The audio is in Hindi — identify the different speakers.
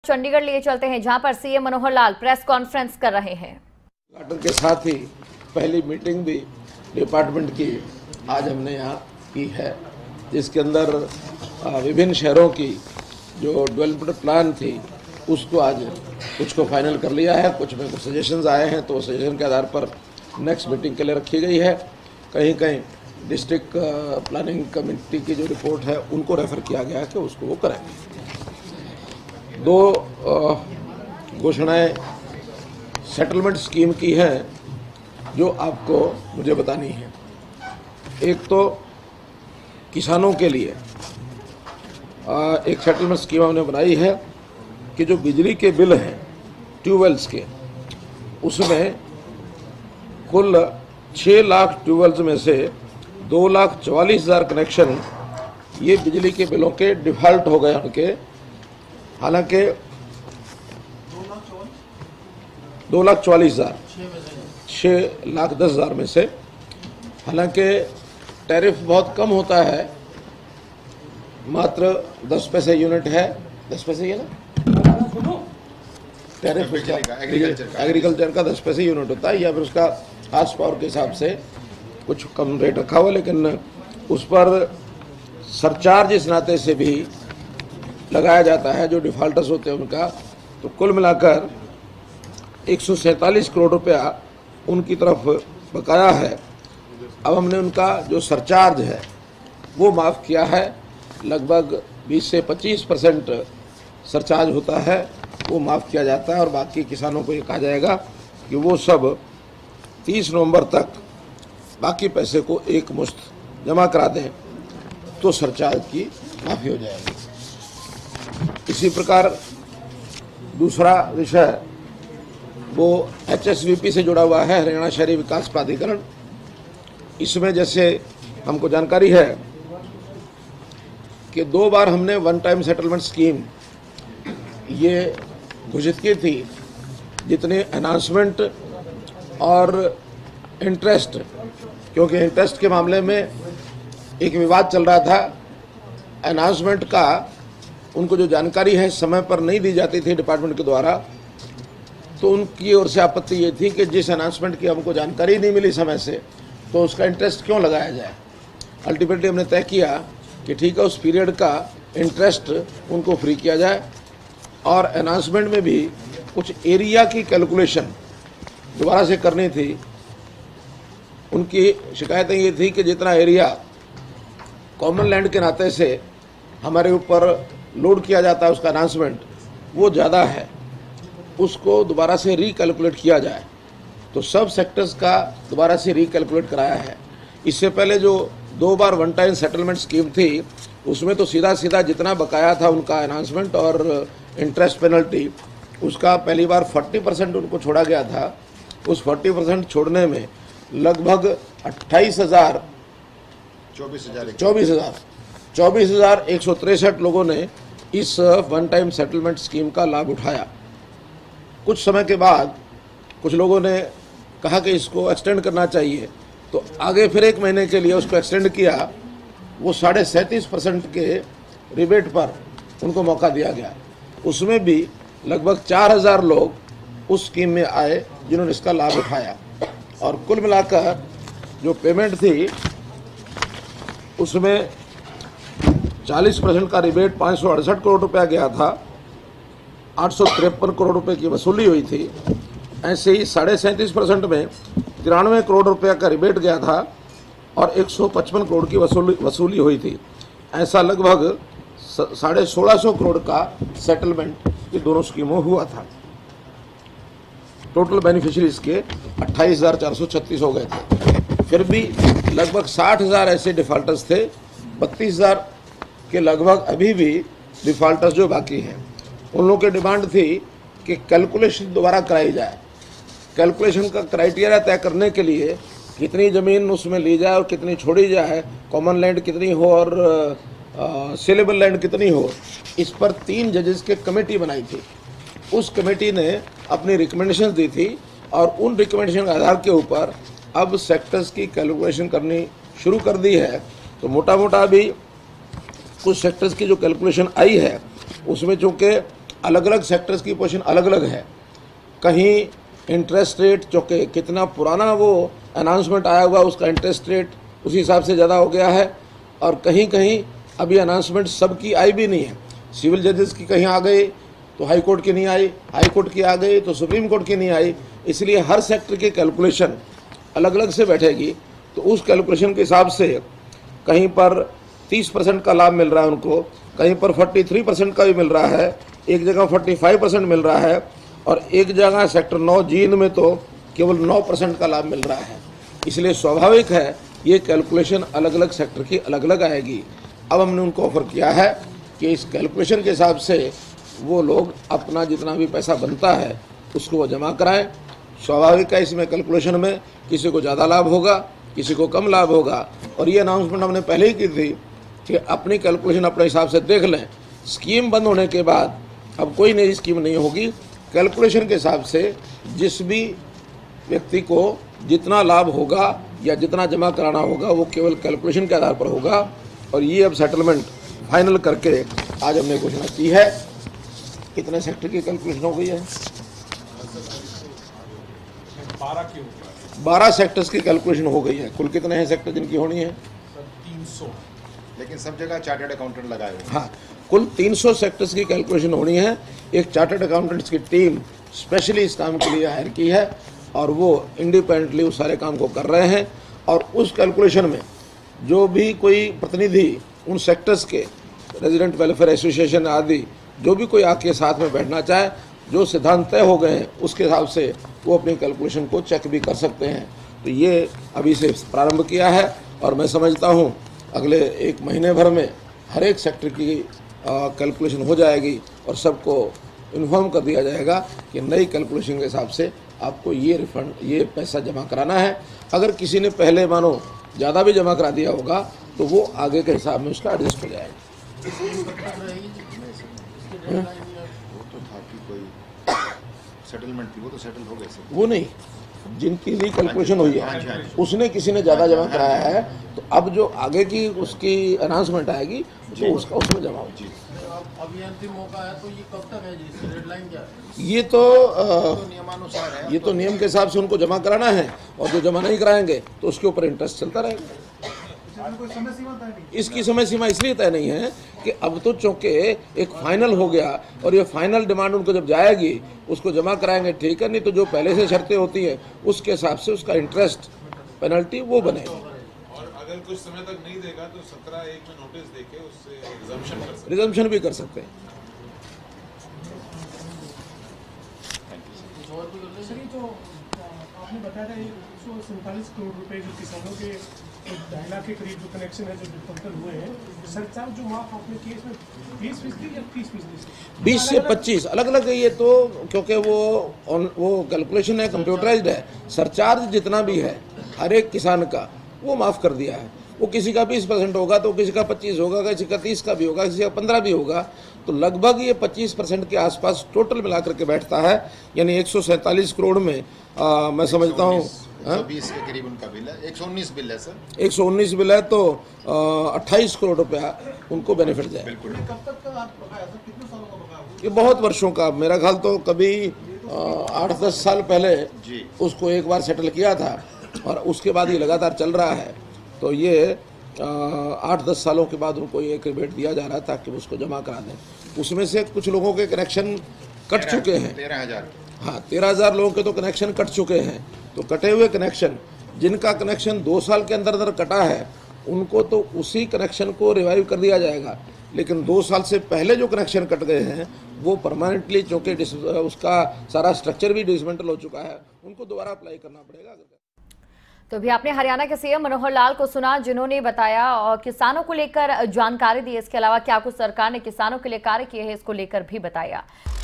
Speaker 1: चंडीगढ़ लिए चलते हैं, जहां पर CM Manohar Lal press conference कर रहे हैं।
Speaker 2: उद्घाटन के साथ ही पहली मीटिंग भी डिपार्टमेंट की आज हमने यहाँ की है, जिसके अंदर विभिन्न शहरों की जो डेवलपमेंट प्लान थी उसको आज कुछ को फाइनल कर लिया है। कुछ में कुछ सजेशंस आए हैं तो सजेशन के आधार पर नेक्स्ट मीटिंग के लिए रखी गई है। कहीं कहीं डिस्ट्रिक्ट प्लानिंग कमेटी की जो रिपोर्ट है उनको रेफर किया गया है कि उसको वो करेंगे। दो घोषणाएं सेटलमेंट स्कीम की हैं जो आपको मुझे बतानी है। एक तो किसानों के लिए एक सेटलमेंट स्कीम हमने बनाई है कि जो बिजली के बिल हैं ट्यूबवेल्स के, उसमें कुल 6 लाख ट्यूबवेल्स में से 2,44,000 कनेक्शन ये बिजली के बिलों के डिफ़ॉल्ट हो गए उनके। हालांकि 2,44,000 6,10,000 में से, हालांकि टैरिफ बहुत कम होता है, मात्र 10 पैसे यूनिट है। 10 पैसे ये ना टैरिफ एग्रीकल्चर का 10 पैसे यूनिट होता है, या फिर उसका हार्स पावर के हिसाब से कुछ कम रेट रखा हुआ, लेकिन उस पर सरचार्ज इस नाते से भी लगाया जाता है जो डिफ़ॉल्टर्स होते हैं उनका। तो कुल मिलाकर 147 करोड़ रुपया उनकी तरफ बकाया है। अब हमने उनका जो सरचार्ज है वो माफ़ किया है। लगभग 20 से 25% सरचार्ज होता है, वो माफ़ किया जाता है, और बाकी किसानों को ये कहा जाएगा कि वो सब 30 नवंबर तक बाकी पैसे को एक मुश्त जमा करा दें तो सरचार्ज की माफ़ी हो जाएगी। इसी प्रकार दूसरा विषय वो HSVP से जुड़ा हुआ है, हरियाणा शहरी विकास प्राधिकरण। इसमें जैसे हमको जानकारी है कि 2 बार हमने वन टाइम सेटलमेंट स्कीम ये घोषित की थी। जितने अनाउंसमेंट और इंटरेस्ट, क्योंकि इंटरेस्ट के मामले में एक विवाद चल रहा था, अनाउंसमेंट का उनको जो जानकारी है समय पर नहीं दी जाती थी डिपार्टमेंट के द्वारा, तो उनकी ओर से आपत्ति ये थी कि जिस अनाउंसमेंट की हमको जानकारी नहीं मिली समय से, तो उसका इंटरेस्ट क्यों लगाया जाए। अल्टीमेटली हमने तय किया कि ठीक है, उस पीरियड का इंटरेस्ट उनको फ्री किया जाए, और अनाउंसमेंट में भी कुछ एरिया की कैलकुलेशन दोबारा से करनी थी। उनकी शिकायतें ये थी कि जितना एरिया कॉमन लैंड के नाते से हमारे ऊपर लोड किया जाता है उसका अनाउंसमेंट, वो ज़्यादा है, उसको दोबारा से रिकैलकुलेट किया जाए। तो सब सेक्टर्स का दोबारा से रिकैलकुलेट कराया है। इससे पहले जो 2 बार वन टाइम सेटलमेंट स्कीम थी उसमें तो सीधा सीधा जितना बकाया था उनका अनाउंसमेंट और इंटरेस्ट पेनल्टी, उसका पहली बार 40% उनको छोड़ा गया था। उस 40% छोड़ने में लगभग 24,163 लोगों ने इस वन टाइम सेटलमेंट स्कीम का लाभ उठाया। कुछ समय के बाद कुछ लोगों ने कहा कि इसको एक्सटेंड करना चाहिए, तो आगे फिर 1 महीने के लिए उसको एक्सटेंड किया। वो 37.5% के रिबेट पर उनको मौका दिया गया। उसमें भी लगभग 4,000 लोग उस स्कीम में आए जिन्होंने इसका लाभ उठाया, और कुल मिलाकर जो पेमेंट थी उसमें 40% का रिबेट 568 करोड़ रुपया गया था, 853 करोड़ रुपए की वसूली हुई थी। ऐसे ही 37.5% में 93 करोड़ रुपया का रिबेट गया था और 155 करोड़ की वसूली हुई थी। ऐसा लगभग 1650 करोड़ का सेटलमेंट ये दोनों स्कीमों हुआ था। टोटल बेनिफिशरीज के 28,436 हो गए थे। फिर भी लगभग 60,000 ऐसे डिफ़ॉल्टर्स थे, 32,000 के लगभग अभी भी डिफ़ॉल्टर्स जो बाकी हैं। उन लोगों की डिमांड थी कि कैलकुलेशन दोबारा कराई जाए। कैलकुलेशन का क्राइटेरिया तय करने के लिए कितनी ज़मीन उसमें ली जाए और कितनी छोड़ी जाए, कॉमन लैंड कितनी हो और सेलेबल लैंड कितनी हो, इस पर 3 जजेस की कमेटी बनाई थी। उस कमेटी ने अपनी रिकमेंडेशन दी थी, और उन रिकमेंडेशन के आधार के ऊपर अब सेक्टर्स की कैलकुलेशन करनी शुरू कर दी है। तो मोटा मोटा अभी कुछ सेक्टर्स की जो कैलकुलेशन आई है उसमें चूँकि अलग अलग सेक्टर्स की पोजीशन अलग अलग है। कहीं इंटरेस्ट रेट जो कि कितना पुराना वो अनाउंसमेंट आया हुआ उसका इंटरेस्ट रेट उसी हिसाब से ज़्यादा हो गया है, और कहीं कहीं अभी अनाउंसमेंट सबकी आई भी नहीं है। सिविल जजेस की कहीं आ गई तो हाई कोर्ट की नहीं आई, हाई कोर्ट की आ गई तो सुप्रीम कोर्ट की नहीं आई, इसलिए हर सेक्टर की कैलकुलेशन अलग अलग से बैठेगी। तो उस कैलकुलेशन के हिसाब से कहीं पर 30% का लाभ मिल रहा है उनको, कहीं पर 43% का भी मिल रहा है, एक जगह 45% मिल रहा है, और एक जगह सेक्टर 9 जींद में तो केवल 9% का लाभ मिल रहा है। इसलिए स्वाभाविक है ये कैलकुलेशन अलग अलग सेक्टर की अलग अलग आएगी। अब हमने उनको ऑफर किया है कि इस कैलकुलेशन के हिसाब से वो लोग अपना जितना भी पैसा बनता है उसको वो जमा कराएं। स्वाभाविक है इसमें कैलकुलेशन में किसी को ज़्यादा लाभ होगा, किसी को कम लाभ होगा, और ये अनाउंसमेंट हमने पहले ही की थी कि अपनी कैलकुलेशन अपने हिसाब से देख लें। स्कीम बंद होने के बाद अब कोई नई स्कीम नहीं होगी, कैलकुलेशन के हिसाब से जिस भी व्यक्ति को जितना लाभ होगा या जितना जमा कराना होगा वो केवल कैलकुलेशन के आधार पर होगा। और ये अब सेटलमेंट फाइनल करके आज हमने घोषणा की है। कितने सेक्टर की कैलकुलेशन हो गई है? 12 सेक्टर्स की कैलकुलेशन हो गई है। कुल कितने हैं सेक्टर जिनकी होनी है?
Speaker 3: 300, लेकिन सब जगह चार्टर्ड अकाउंटेंट लगाए हुए हैं।
Speaker 2: हाँ, कुल 300 सेक्टर्स की कैलकुलेशन होनी है। एक चार्टर्ड अकाउंटेंट्स की टीम स्पेशली इस काम के लिए हायर की है और वो इंडिपेंडेंटली उस सारे काम को कर रहे हैं। और उस कैलकुलेशन में जो भी कोई प्रतिनिधि उन सेक्टर्स के रेजिडेंट वेलफेयर एसोसिएशन आदि जो भी कोई आके साथ में बैठना चाहे, जो सिद्धांत तय हो गए हैं उसके हिसाब से वो अपनी कैलकुलेशन को चेक भी कर सकते हैं। तो ये अभी से प्रारंभ किया है और मैं समझता हूँ अगले 1 महीने भर में हर एक सेक्टर की कैलकुलेशन हो जाएगी और सबको इन्फॉर्म कर दिया जाएगा कि नई कैलकुलेशन के हिसाब से आपको ये रिफंड, ये पैसा जमा कराना है। अगर किसी ने पहले मानो ज़्यादा भी जमा करा दिया होगा तो वो आगे के हिसाब में उसका एडजस्ट हो जाएगा।
Speaker 3: वो तो था कि कोई सेटलमेंट थी, वो तो सेटल हो गए सब।
Speaker 2: वो नहीं, जिनकी भी कैलकुलेशन हुई है उसने किसी ने ज़्यादा जमा कराया है तो अब जो आगे की उसकी अनाउंसमेंट आएगी तो उसका उसमें जमा होगी।
Speaker 4: अभी अंतिम मौका है तो ये कब तक है जी? इसकी डेडलाइन क्या है?
Speaker 2: ये तो
Speaker 3: नियमानुसार है।
Speaker 2: ये तो नियम के हिसाब से उनको जमा कराना है और जो जमा नहीं कराएंगे तो उसके ऊपर इंटरेस्ट चलता रहेगा।
Speaker 4: कोई समय सीमा तय नहीं?
Speaker 2: इसकी समय सीमा इसलिए तय नहीं है कि अब तो चूंकि एक फाइनल हो गया और ये फाइनल डिमांड उनको जब जाएगी उसको जमा कराएंगे, ठीक है, नहीं तो जो पहले से शर्तें होती हैं उसके हिसाब से उसका इंटरेस्ट पेनल्टी वो बनेगी।
Speaker 5: और अगर कुछ समय तक नहीं देगा तो 17(1) में नोटिस देके उससे रिजम्पशन
Speaker 2: रिजम्पशन भी कर सकते हैं।
Speaker 6: सर, ये जो आपने बताया था 147 करोड़ रुपए जो किसानों के 2.5 लाख के करीब जो कनेक्शन है जो टोटल हुए हैं, सरचार्ज जो माफ आपने किए इसमें 20% या 30%?
Speaker 2: 20 से 25 अलग अलग है ये तो, क्योंकि वो कैलकुलेशन है, कंप्यूटराइज्ड है। सरचार्ज जितना भी है हर एक किसान का वो माफ़ कर दिया है। वो किसी का 20% होगा तो किसी का 25 होगा, किसी का 30 का भी होगा, किसी का 15 भी होगा, तो लगभग ये 25% के आसपास टोटल मिलाकर के बैठता है। यानी 147 करोड़ में मैं समझता हूँ
Speaker 3: 120 के करीब उनका बिल है। 119 बिल है सर।
Speaker 2: 119 बिल है तो 28 करोड़ रुपया उनको बेनिफिट जाए।
Speaker 3: बिल्कुल।
Speaker 4: कब तक का आप बकाया सर? कितने सालों का बकाया होगा?
Speaker 2: ये बहुत वर्षों का, मेरा ख्याल तो कभी 8-10 साल पहले
Speaker 3: जी।
Speaker 2: उसको एक बार सेटल किया था और उसके बाद ये लगातार चल रहा है। तो ये 8-10 सालों के बाद उनको ये क्रेडिट दिया जा रहा है ताकि उसको जमा करा दें। उसमें से कुछ लोगों के कनेक्शन कट चुके हैं।
Speaker 3: 13,000।
Speaker 2: हाँ, 13,000 लोगों के तो कनेक्शन कट चुके हैं। तो कटे हुए कनेक्शन, जिनका कनेक्शन 2 साल के अंदर अंदर कटा है उनको तो उसी कनेक्शन को रिवाइव कर दिया जाएगा। लेकिन 2 साल से पहले जो कनेक्शन कट गए हैं वो परमानेंटली, चूँकि उसका सारा स्ट्रक्चर भी डिसमेंटल हो चुका है, उनको दोबारा अप्लाई करना पड़ेगा।
Speaker 1: तो भी आपने हरियाणा के सीएम मनोहर लाल को सुना, जिन्होंने बताया और किसानों को लेकर जानकारी दी। इसके अलावा क्या कुछ सरकार ने किसानों के लिए कार्य किए हैं इसको लेकर भी बताया।